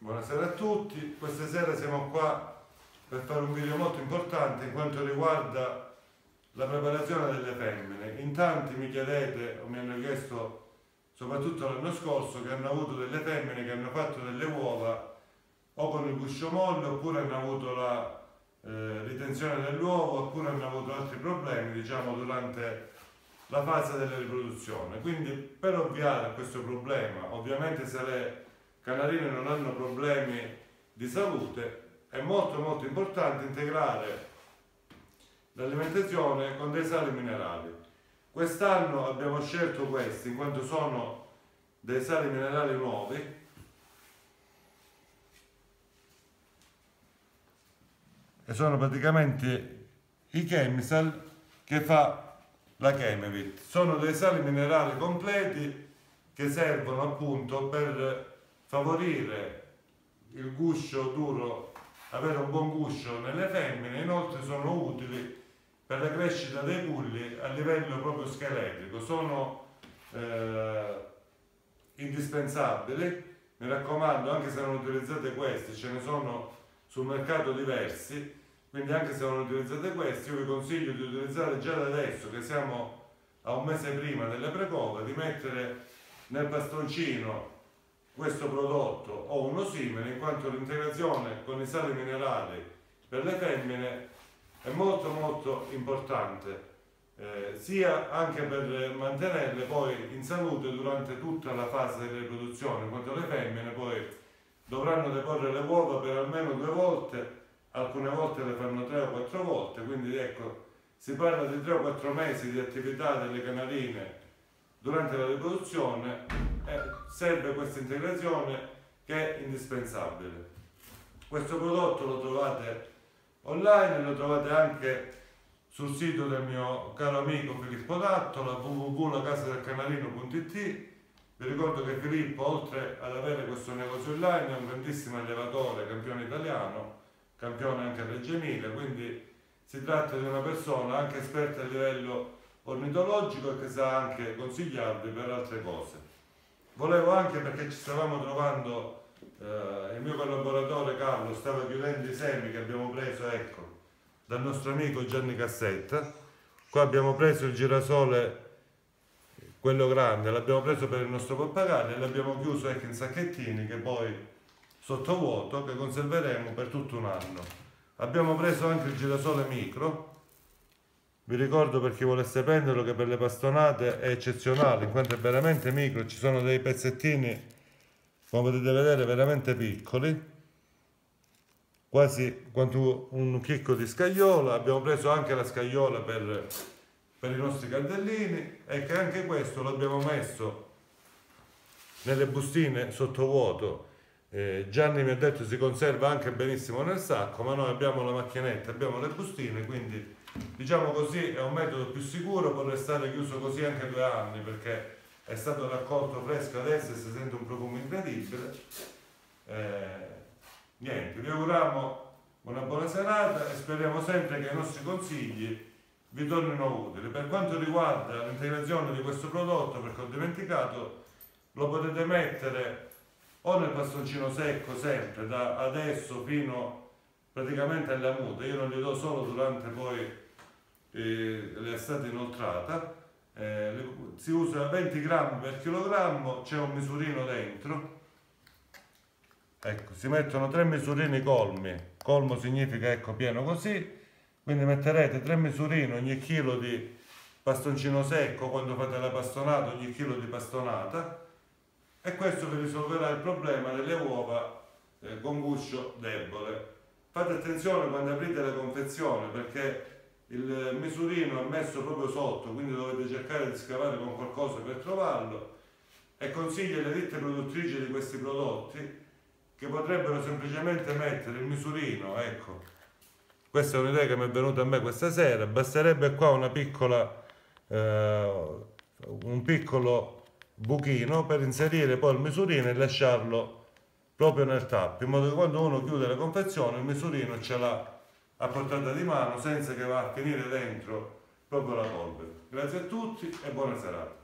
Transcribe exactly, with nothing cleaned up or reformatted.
Buonasera a tutti, questa sera siamo qua per fare un video molto importante in quanto riguarda la preparazione delle femmine. In tanti mi chiedete o mi hanno chiesto, soprattutto l'anno scorso, che hanno avuto delle femmine che hanno fatto delle uova o con il guscio molle, oppure hanno avuto la eh, ritenzione dell'uovo, oppure hanno avuto altri problemi, diciamo, durante la fase della riproduzione. Quindi, per ovviare a questo problema, ovviamente se le canarine non hanno problemi di salute, è molto molto importante integrare l'alimentazione con dei sali minerali. Quest'anno abbiamo scelto questi in quanto sono dei sali minerali nuovi e sono praticamente i Chemisal che fa la Chemivit. Sono dei sali minerali completi che servono appunto per favorire il guscio duro, avere un buon guscio nelle femmine. Inoltre sono utili per la crescita dei pulli a livello proprio scheletrico, sono eh, indispensabili. Mi raccomando, anche se non utilizzate questi, ce ne sono sul mercato diversi, quindi anche se non utilizzate questi, io vi consiglio di utilizzare già da adesso, che siamo a un mese prima delle precove, di mettere nel bastoncino questo prodotto o uno simile, in quanto l'integrazione con i sali minerali per le femmine è molto molto importante, eh, sia anche per mantenerle poi in salute durante tutta la fase di riproduzione, in quanto le femmine poi dovranno deporre le uova per almeno due volte, alcune volte le fanno tre o quattro volte, quindi ecco, si parla di tre o quattro mesi di attività delle canarine durante la riproduzione. Eh, serve questa integrazione che è indispensabile. Questo prodotto lo trovate online, lo trovate anche sul sito del mio caro amico Filippo Dattola, w w w punto la casa del canarino punto i t. Vi ricordo che Filippo, oltre ad avere questo negozio online, è un grandissimo allevatore, campione italiano, campione anche a Reggio Emilia, quindi si tratta di una persona anche esperta a livello ornitologico e che sa anche consigliarvi per altre cose. Volevo anche, perché ci stavamo trovando, eh, il mio collaboratore Carlo stava chiudendo i semi che abbiamo preso, ecco, dal nostro amico Gianni Cassetta. Qua abbiamo preso il girasole, quello grande, l'abbiamo preso per il nostro pappagallo e l'abbiamo chiuso, ecco, in sacchettini che poi sottovuoto, che conserveremo per tutto un anno. Abbiamo preso anche il girasole micro. Vi ricordo, per chi volesse prenderlo, che per le bastonate è eccezionale, in quanto è veramente micro, ci sono dei pezzettini, come potete vedere, veramente piccoli, quasi quanto un chicco di scagliola. Abbiamo preso anche la scagliola per, per i nostri caldellini, e che anche questo l'abbiamo messo nelle bustine sottovuoto. Eh, Gianni mi ha detto si conserva anche benissimo nel sacco, ma noi abbiamo la macchinetta, abbiamo le bustine, quindi diciamo così è un metodo più sicuro, può restare chiuso così anche due anni perché è stato raccolto fresco adesso e si sente un profumo incredibile. Eh, niente, vi auguriamo una buona serata e speriamo sempre che i nostri consigli vi tornino utili. Per quanto riguarda l'integrazione di questo prodotto, perché ho dimenticato, lo potete mettere o nel bastoncino secco sempre da adesso fino praticamente alla muta. Io non li do solo durante poi eh, l'estate inoltrata. Eh, le, si usa venti grammi per chilogrammo, c'è un misurino dentro, ecco, si mettono tre misurini colmi, colmo significa, ecco, pieno così, quindi metterete tre misurini ogni chilo di bastoncino secco quando fate la bastonata, ogni chilo di bastonata, e questo vi risolverà il problema delle uova eh, con guscio debole. Fate attenzione quando aprite la confezione, perché il misurino è messo proprio sotto, quindi dovete cercare di scavare con qualcosa per trovarlo, e consiglio alle ditte produttrici di questi prodotti che potrebbero semplicemente mettere il misurino, ecco, questa è un'idea che mi è venuta a me questa sera, basterebbe qua una piccola, eh, un piccolo buchino per inserire poi il misurino e lasciarlo proprio nel tappo, in modo che quando uno chiude la confezione il misurino ce l'ha a portata di mano senza che va a finire dentro proprio la polvere. Grazie a tutti e buona serata.